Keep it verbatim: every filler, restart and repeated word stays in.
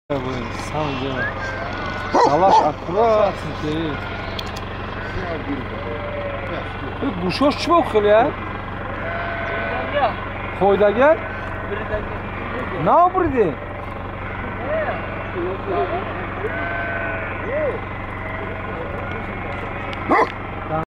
Salaş akkurat sirkeyi. Bu şoş çok ya. Koyda gel. Ne yapıyordu? Huh?